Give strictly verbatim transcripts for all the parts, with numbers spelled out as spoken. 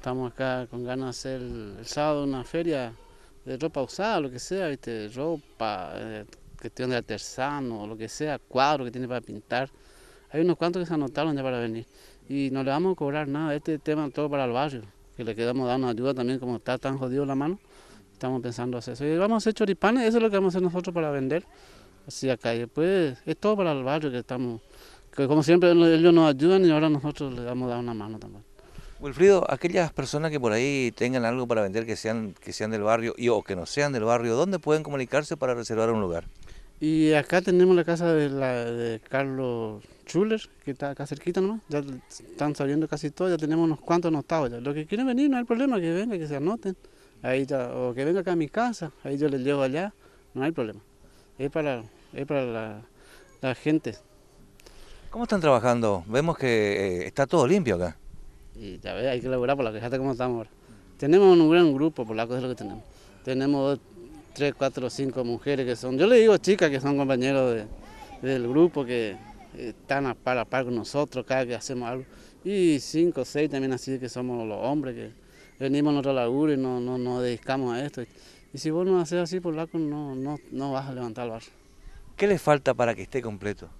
estamos acá con ganas de hacer el, el sábado una feria de ropa usada, lo que sea, ¿viste? Ropa, eh, cuestión de artesano, lo que sea, cuadros que tiene para pintar. Hay unos cuantos que se anotaron ya para venir y no le vamos a cobrar nada, este tema todo para el barrio, que le queremos dar una ayuda también, como está tan jodido la mano, estamos pensando hacer eso. Y vamos a hacer choripanes, eso es lo que vamos a hacer nosotros para vender, así acá, y después es todo para el barrio que estamos, que como siempre ellos nos ayudan y ahora nosotros les vamos a dar una mano también. Wilfrido, aquellas personas que por ahí tengan algo para vender que sean, que sean del barrio y o que no sean del barrio, ¿dónde pueden comunicarse para reservar un lugar? Y acá tenemos la casa de, la, de Carlos Schuller, que está acá cerquita nomás, ya están saliendo casi todos, ya tenemos unos cuantos anotados ya. Los que quieren venir no hay problema, que vengan, que se anoten, ahí ya, o que venga acá a mi casa, ahí yo les llevo allá, no hay problema. Es para, es para la, la gente. ¿Cómo están trabajando? Vemos que eh, está todo limpio acá. Y ya ves, hay que elaborar por la que fíjate cómo estamos ahora. Tenemos un gran grupo, por la cosa es lo que tenemos. Tenemos dos, tres, cuatro, cinco mujeres que son, yo le digo chicas que son compañeros de, del grupo que están a par a par con nosotros cada que hacemos algo. Y cinco, seis también así que somos los hombres que venimos a nuestro laburo y no, no nos dedicamos a esto. Y si vos no haces así por la no, no, no vas a levantar el barrio. ¿Qué les falta para que esté completo?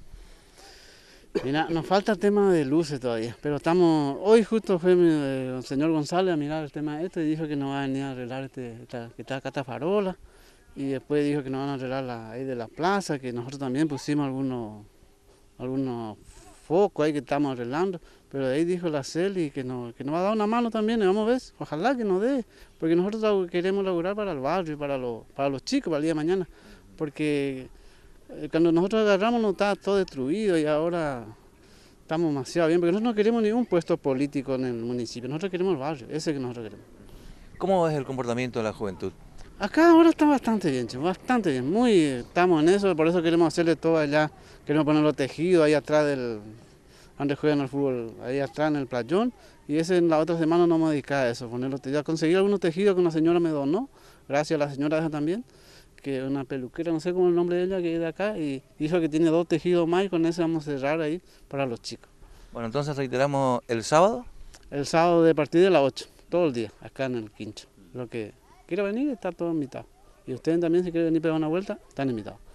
Mira, nos falta el tema de luces todavía, pero estamos, hoy justo fue mi, eh, el señor González a mirar el tema este y dijo que nos va a venir a arreglar este, esta, que está acá esta farola, y después dijo que nos van a arreglar la, ahí de la plaza, que nosotros también pusimos algunos, algunos focos ahí que estamos arreglando, pero de ahí dijo la Celi que nos, que nos va a dar una mano también, y vamos a ver, ojalá que nos dé, porque nosotros queremos laburar para el barrio y para los, para los chicos, para el día de mañana, porque cuando nosotros agarramos no estaba todo destruido y ahora estamos demasiado bien, porque nosotros no queremos ningún puesto político en el municipio, nosotros queremos el barrio, ese que nosotros queremos. ¿Cómo es el comportamiento de la juventud? Acá ahora está bastante bien, che, bastante bien, muy, estamos en eso, por eso queremos hacerle todo allá, queremos poner los tejidos ahí atrás del, donde juegan al fútbol, ahí atrás en el playón, y ese en la otra semana no me dediqué a eso, ponerlo, ya conseguí algunos tejidos que una señora me donó, gracias a la señora esa también, que una peluquera, no sé cómo es el nombre de ella, que es de acá, y dijo que tiene dos tejidos más y con eso vamos a cerrar ahí para los chicos. Bueno, entonces reiteramos el sábado. El sábado de partir de las ocho, todo el día, acá en el Quincho. Lo que quiera venir está todo invitado. Y ustedes también si quieren venir a pegar una vuelta, están invitados.